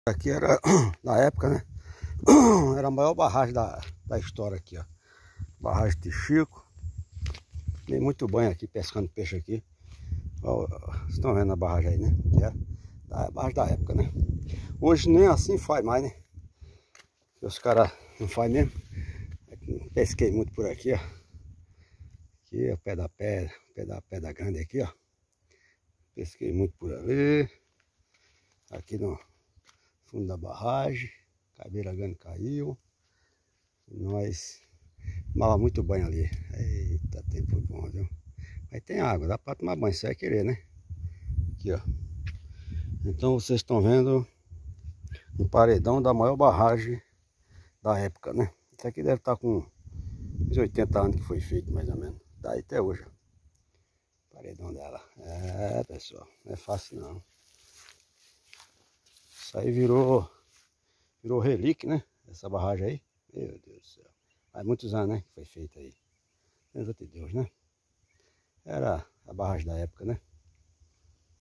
Aqui era, na época, né? Era a maior barragem da história aqui, ó. Barragem de Chico. Tem muito banho aqui, pescando peixe aqui. Ó, vocês estão vendo a barragem aí, né? Que é a barragem da época, né? Hoje nem assim faz mais, né? Os caras não fazem mesmo. Pesquei muito por aqui, ó. Aqui, ó, pé da pedra grande aqui, ó. Pesquei muito por ali. Aqui no fundo da barragem. Cabeira grande caiu. E nós tomava muito banho ali. Eita, tempo bom, viu? Mas tem água, dá pra tomar banho, se vai querer, né? Aqui, ó. Então vocês estão vendo um paredão da maior barragem da época, né? Isso aqui deve estar com uns 80 anos que foi feito, mais ou menos. Daí até hoje, ó. Paredão dela. É, pessoal, não é fácil não. Isso aí virou relíquia, né? Essa barragem aí. Meu Deus do céu. Faz muitos anos, né? Que foi feita aí. Deus de Deus, né? Era a barragem da época, né?